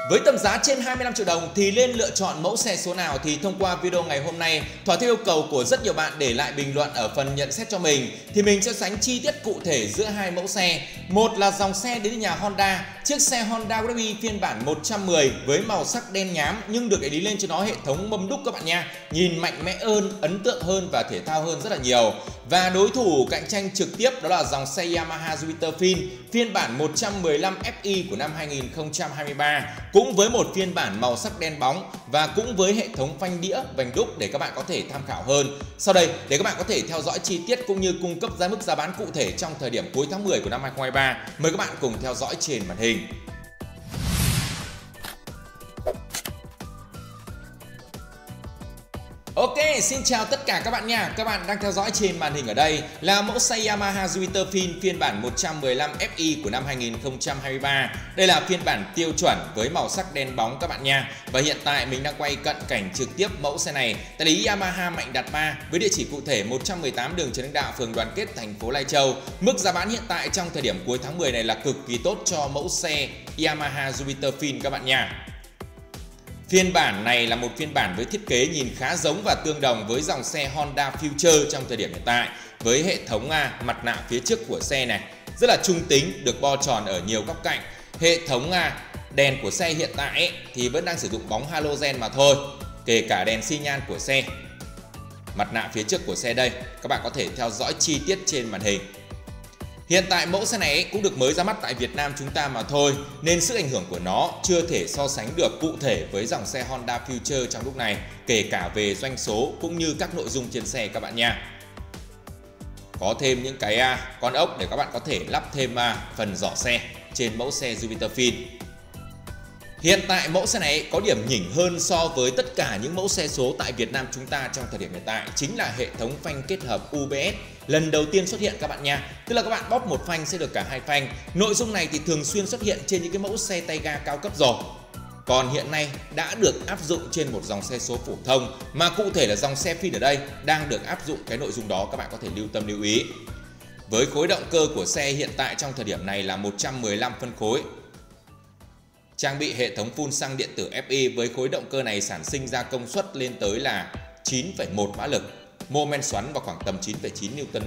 Với tầm giá trên 25 triệu đồng thì nên lựa chọn mẫu xe số nào? Thì thông qua video ngày hôm nay, thỏa theo yêu cầu của rất nhiều bạn để lại bình luận ở phần nhận xét cho mình, thì mình sẽ sánh chi tiết cụ thể giữa hai mẫu xe. Một là dòng xe đến từ nhà Honda, chiếc xe Honda Gravy phiên bản 110 với màu sắc đen nhám nhưng được lý lên cho nó hệ thống mâm đúc các bạn nha. Nhìn mạnh mẽ hơn, ấn tượng hơn và thể thao hơn rất là nhiều. Và đối thủ cạnh tranh trực tiếp đó là dòng xe Yamaha Jupiter Fin phiên bản 115 Fi của năm 2023, cũng với một phiên bản màu sắc đen bóng và cũng với hệ thống phanh đĩa vành đúc để các bạn có thể tham khảo hơn. Sau đây để các bạn có thể theo dõi chi tiết cũng như cung cấp ra mức giá bán cụ thể trong thời điểm cuối tháng 10 của năm 2023. Mời các bạn cùng theo dõi trên màn hình. Ok, xin chào tất cả các bạn nha. Các bạn đang theo dõi trên màn hình ở đây là mẫu xe Yamaha Jupiter Fin phiên bản 115 Fi của năm 2023. Đây là phiên bản tiêu chuẩn với màu sắc đen bóng các bạn nha. Và hiện tại mình đang quay cận cảnh trực tiếp mẫu xe này tại lý Yamaha Mạnh Đạt 3 với địa chỉ cụ thể 118 đường Trần Hưng Đạo, phường Đoàn Kết, thành phố Lai Châu. Mức giá bán hiện tại trong thời điểm cuối tháng 10 này là cực kỳ tốt cho mẫu xe Yamaha Jupiter Fin các bạn nha. Phiên bản này là một phiên bản với thiết kế nhìn khá giống và tương đồng với dòng xe Honda Future trong thời điểm hiện tại, với hệ thống mặt nạ phía trước của xe này rất là trung tính, được bo tròn ở nhiều góc cạnh. Hệ thống đèn của xe hiện tại thì vẫn đang sử dụng bóng halogen mà thôi, kể cả đèn xi nhan của xe. Mặt nạ phía trước của xe đây, các bạn có thể theo dõi chi tiết trên màn hình. Hiện tại mẫu xe này cũng được mới ra mắt tại Việt Nam chúng ta mà thôi, nên sức ảnh hưởng của nó chưa thể so sánh được cụ thể với dòng xe Honda Future trong lúc này, kể cả về doanh số cũng như các nội dung trên xe các bạn nha. Có thêm những cái con ốc để các bạn có thể lắp thêm phần giỏ xe trên mẫu xe Jupiter Fin. Hiện tại mẫu xe này có điểm nhỉnh hơn so với tất cả những mẫu xe số tại Việt Nam chúng ta trong thời điểm hiện tại, chính là hệ thống phanh kết hợp UBS lần đầu tiên xuất hiện các bạn nha. Tức là các bạn bóp một phanh sẽ được cả hai phanh. Nội dung này thì thường xuyên xuất hiện trên những cái mẫu xe tay ga cao cấp rồi. Còn hiện nay đã được áp dụng trên một dòng xe số phổ thông, mà cụ thể là dòng xe Fin ở đây đang được áp dụng cái nội dung đó, các bạn có thể lưu ý. Với khối động cơ của xe hiện tại trong thời điểm này là 115 phân khối. Trang bị hệ thống phun xăng điện tử FI với khối động cơ này sản sinh ra công suất lên tới là 9,1 mã lực, mô men xoắn vào khoảng tầm 9,9 Nm.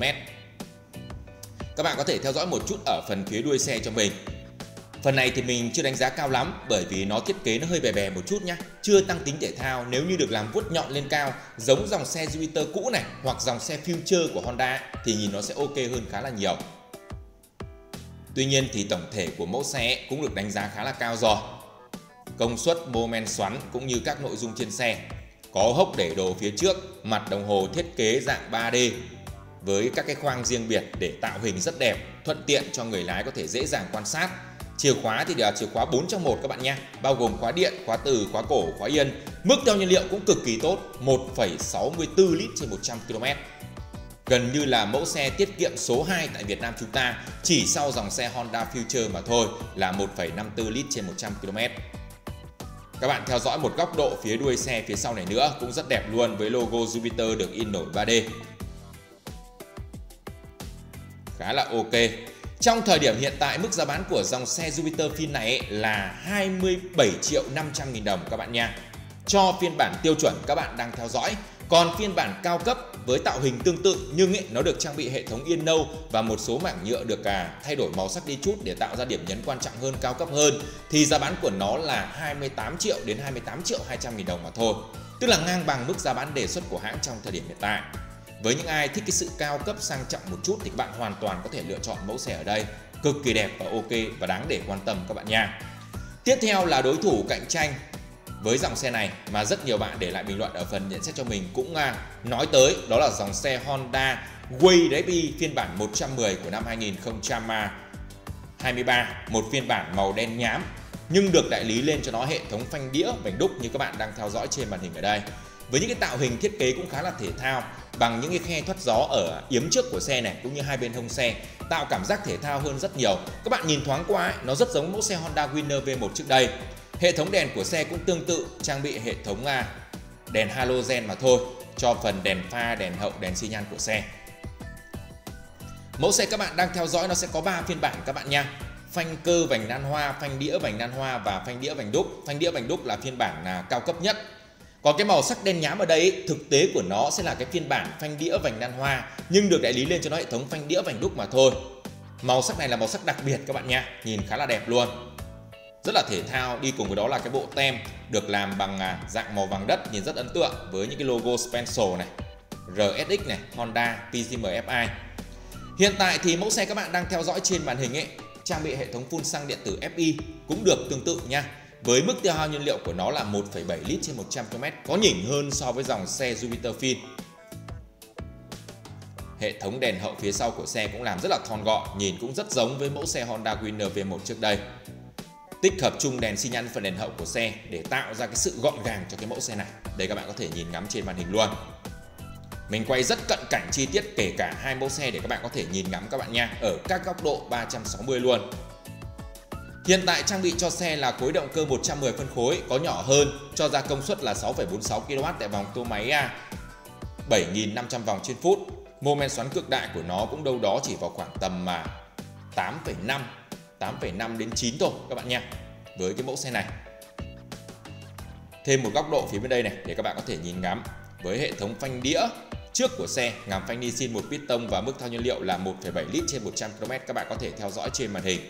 Các bạn có thể theo dõi một chút ở phần phía đuôi xe cho mình. Phần này thì mình chưa đánh giá cao lắm bởi vì nó thiết kế nó hơi bè bè một chút nhá, chưa tăng tính thể thao. Nếu như được làm vuốt nhọn lên cao giống dòng xe Jupiter cũ này hoặc dòng xe Future của Honda thì nhìn nó sẽ ok hơn khá là nhiều. Tuy nhiên thì tổng thể của mẫu xe cũng được đánh giá khá là cao rồi. Công suất, mô men xoắn cũng như các nội dung trên xe. Có hốc để đồ phía trước, mặt đồng hồ thiết kế dạng 3D với các cái khoang riêng biệt để tạo hình rất đẹp, thuận tiện cho người lái có thể dễ dàng quan sát. Chìa khóa thì là chìa khóa 4 trong 1 các bạn nha, bao gồm khóa điện, khóa từ, khóa cổ, khóa yên. Mức đo nhiên liệu cũng cực kỳ tốt, 1,64 lít trên 100 km. Gần như là mẫu xe tiết kiệm số 2 tại Việt Nam chúng ta, chỉ sau dòng xe Honda Future mà thôi là 1,54 lít trên 100 km. Các bạn theo dõi một góc độ phía đuôi xe phía sau này nữa cũng rất đẹp luôn, với logo Jupiter được in nổi 3D. Khá là ok. Trong thời điểm hiện tại, mức giá bán của dòng xe Jupiter Fin này là 27.500.000 đồng các bạn nha. Cho phiên bản tiêu chuẩn các bạn đang theo dõi. Còn phiên bản cao cấp với tạo hình tương tự nhưng nó được trang bị hệ thống yên nâu và một số mảng nhựa được thay đổi màu sắc đi chút để tạo ra điểm nhấn quan trọng hơn, cao cấp hơn, thì giá bán của nó là 28 triệu đến 28.200.000 đồng mà thôi. Tức là ngang bằng mức giá bán đề xuất của hãng trong thời điểm hiện tại. Với những ai thích cái sự cao cấp sang trọng một chút thì các bạn hoàn toàn có thể lựa chọn mẫu xe ở đây. Cực kỳ đẹp và ok và đáng để quan tâm các bạn nha. Tiếp theo là đối thủ cạnh tranh với dòng xe này mà rất nhiều bạn để lại bình luận ở phần nhận xét cho mình cũng nói tới, đó là dòng xe Honda Gravy phiên bản 110 của năm 2023. Một phiên bản màu đen nhám nhưng được đại lý lên cho nó hệ thống phanh đĩa vành đúc như các bạn đang theo dõi trên màn hình ở đây. Với những cái tạo hình thiết kế cũng khá là thể thao, bằng những cái khe thoát gió ở yếm trước của xe này cũng như hai bên hông xe, tạo cảm giác thể thao hơn rất nhiều. Các bạn nhìn thoáng qua nó rất giống mẫu xe Honda Winner V1 trước đây. Hệ thống đèn của xe cũng tương tự, trang bị hệ thống đèn halogen mà thôi, cho phần đèn pha, đèn hậu, đèn xi nhan của xe. Mẫu xe các bạn đang theo dõi nó sẽ có 3 phiên bản các bạn nha. phanh cơ vành nan hoa, phanh đĩa vành nan hoa và phanh đĩa vành đúc. Phanh đĩa vành đúc là phiên bản cao cấp nhất. Còn cái màu sắc đen nhám ở đây thực tế của nó sẽ là cái phiên bản phanh đĩa vành nan hoa, nhưng được đại lý lên cho nó hệ thống phanh đĩa vành đúc mà thôi. Màu sắc này là màu sắc đặc biệt các bạn nha, nhìn khá là đẹp luôn. Rất là thể thao, đi cùng với đó là cái bộ tem được làm bằng dạng màu vàng đất, nhìn rất ấn tượng với những cái logo Spencel này, RSX này, Honda, PCM FI. Hiện tại thì mẫu xe các bạn đang theo dõi trên màn hình ấy trang bị hệ thống phun xăng điện tử FI cũng được tương tự nha. Với mức tiêu hao nhiên liệu của nó là 1,7 lít trên 100 km, có nhỉnh hơn so với dòng xe Jupiter Fin. Hệ thống đèn hậu phía sau của xe cũng làm rất là thon gọn, nhìn cũng rất giống với mẫu xe Honda Winner V1 trước đây. Tích hợp chung đèn xi nhan phần đèn hậu của xe để tạo ra cái sự gọn gàng cho cái mẫu xe này. Đây các bạn có thể nhìn ngắm trên màn hình luôn. Mình quay rất cận cảnh chi tiết kể cả hai mẫu xe để các bạn có thể nhìn ngắm các bạn nha, ở các góc độ 360 luôn. Hiện tại trang bị cho xe là khối động cơ 110 phân khối, có nhỏ hơn, cho ra công suất là 6,46 kW tại vòng tua máy 7.500 vòng trên phút. Mô men xoắn cực đại của nó cũng đâu đó chỉ vào khoảng tầm 8,5 đến 9 thôi các bạn nha, với cái mẫu xe này. Thêm một góc độ phía bên đây này để các bạn có thể nhìn ngắm với hệ thống phanh đĩa trước của xe, ngàm phanh Nissin 1 piston và mức thao nhiên liệu là 1,7 lít trên 100 km, các bạn có thể theo dõi trên màn hình.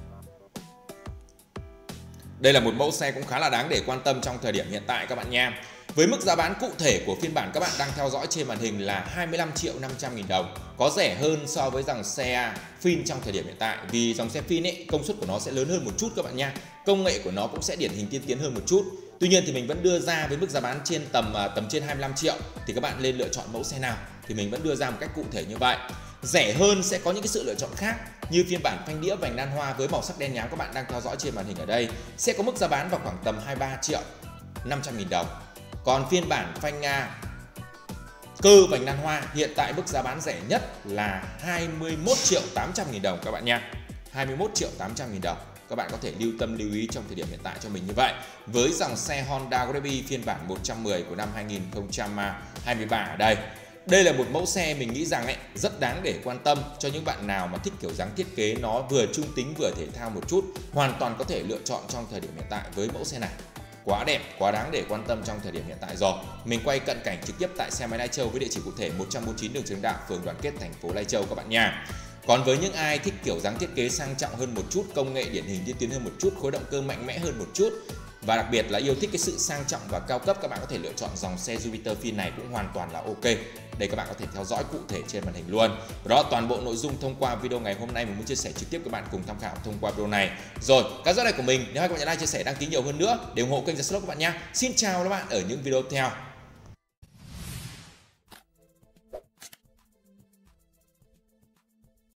Đây là một mẫu xe cũng khá là đáng để quan tâm trong thời điểm hiện tại các bạn nha. Với mức giá bán cụ thể của phiên bản các bạn đang theo dõi trên màn hình là 25.500.000 đồng, có rẻ hơn so với dòng xe Fin trong thời điểm hiện tại. Vì dòng xe Fin ấy, công suất của nó sẽ lớn hơn một chút các bạn nha. Công nghệ của nó cũng sẽ điển hình tiên tiến hơn một chút. Tuy nhiên thì mình vẫn đưa ra với mức giá bán trên tầm trên 25 triệu thì các bạn nên lựa chọn mẫu xe nào thì mình vẫn đưa ra một cách cụ thể như vậy. Rẻ hơn sẽ có những cái sự lựa chọn khác, như phiên bản phanh đĩa vành nan hoa với màu sắc đen nhám các bạn đang theo dõi trên màn hình ở đây sẽ có mức giá bán vào khoảng tầm 23.500.000 đồng. Còn phiên bản phanh cơ vành nan hoa hiện tại mức giá bán rẻ nhất là 21.800.000 đồng các bạn nha. 21.800.000 đồng. Các bạn có thể lưu ý trong thời điểm hiện tại cho mình như vậy. Với dòng xe Honda Gravy phiên bản 110 của năm 2023 ở đây. Đây là một mẫu xe mình nghĩ rằng rất đáng để quan tâm cho những bạn nào mà thích kiểu dáng thiết kế nó vừa trung tính vừa thể thao một chút. Hoàn toàn có thể lựa chọn trong thời điểm hiện tại với mẫu xe này. Quá đẹp, quá đáng để quan tâm trong thời điểm hiện tại rồi. Mình quay cận cảnh trực tiếp tại xe máy Lai Châu với địa chỉ cụ thể 149 đường Trần Đạo, phường Đoàn Kết, thành phố Lai Châu các bạn nha. Còn với những ai thích kiểu dáng thiết kế sang trọng hơn một chút, công nghệ điển hình tiên tiến hơn một chút, khối động cơ mạnh mẽ hơn một chút và đặc biệt là yêu thích cái sự sang trọng và cao cấp, các bạn có thể lựa chọn dòng xe Jupiter Fin này cũng hoàn toàn là ok. Đây các bạn có thể theo dõi cụ thể trên màn hình luôn. Đó toàn bộ nội dung thông qua video ngày hôm nay mình muốn chia sẻ trực tiếp các bạn cùng tham khảo thông qua video này. Rồi, các dõi này của mình, nếu các bạn nhấn like, chia sẻ, đăng ký nhiều hơn nữa để ủng hộ kênh The Slot các bạn nha. Xin chào các bạn ở những video tiếp theo.